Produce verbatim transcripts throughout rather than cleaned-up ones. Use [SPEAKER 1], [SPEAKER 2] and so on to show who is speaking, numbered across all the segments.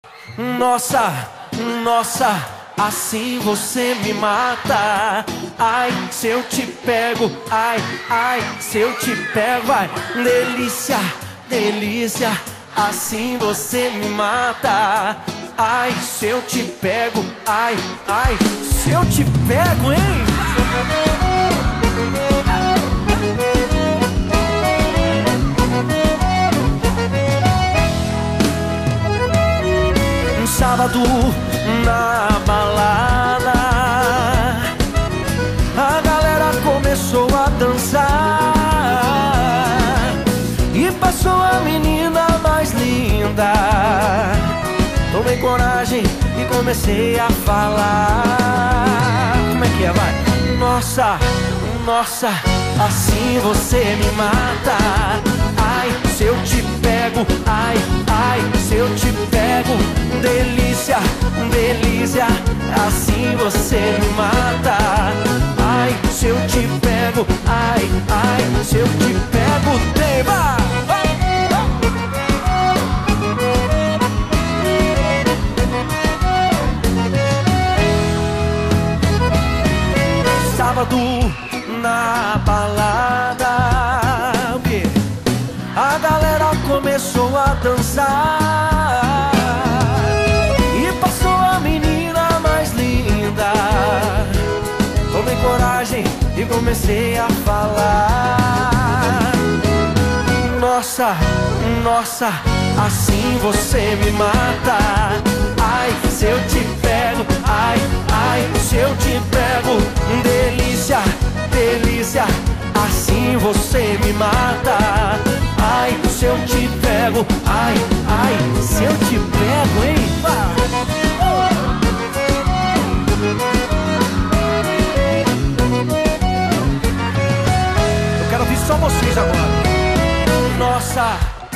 [SPEAKER 1] Nossa, nossa, assim você me mata. Ai, se eu te pego, ai, ai, se eu te pego, ai, delícia, delícia, assim você me mata. Ai, se eu te pego, ai, ai, se eu te pego, hein? Um sábado na balada, a galera começou a dançar e passou a menina mais linda. Tomei coragem e comecei a falar. Como é que é, vai? Nossa, nossa, assim você me mata. Ai, se eu te pego, ai, ai, se eu te pego, delícia, delícia, assim você me mata. Ai, se eu te pego, ai, ai, se eu te pego, tema. Sábado na balada, o quê? A galera começou a dançar e passou a menina mais linda. Tomei coragem e comecei a falar. Nossa, nossa, assim você me mata. Ai, se eu te pego, ai, ai, se eu te pego, delícia, delícia, assim você me mata. Ai, se eu te pego, ai, ai, se eu te pego, hein? Eu quero ouvir só vocês agora. Nossa,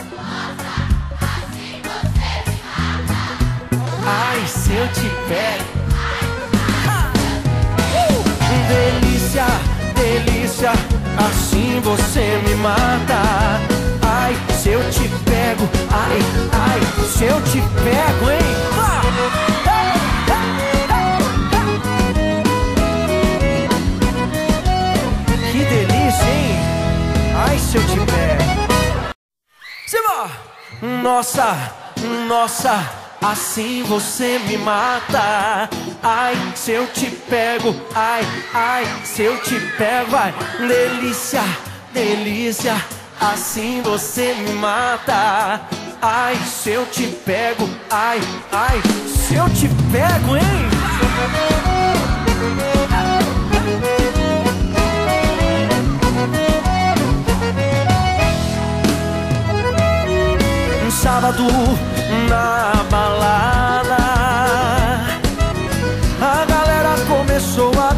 [SPEAKER 1] ai, se eu te pego, uh! delícia, delícia, assim você me mata. Ai, se eu te pego, ai, ai, se eu te pego, hein? Que delícia, hein? Ai, se eu te pego. Simba! Nossa, nossa, assim você me mata. Ai, se eu te pego, ai, ai, se eu te pego, ai, delícia, delícia, assim você me mata. Ai, se eu te pego, ai, ai, se eu te pego, hein? Um sábado na balada, a galera começou a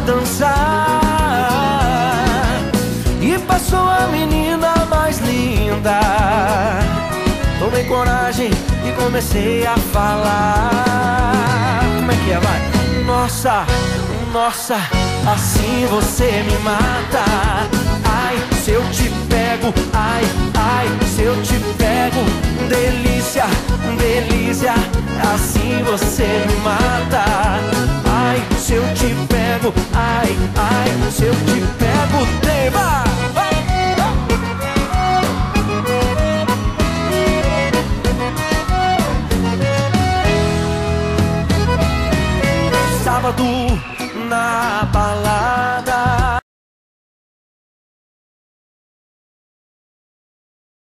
[SPEAKER 1] dançar e passou a menina mais linda. Tomei coragem e comecei a falar. Como é que é, vai? Nossa, nossa, assim você me mata. Ai, se eu te pego, ai, ai, se eu te pego, delícia, delícia, assim você me mata. Ai, se eu te pego, ai, ai, se eu te pego, tema. Sábado na balada,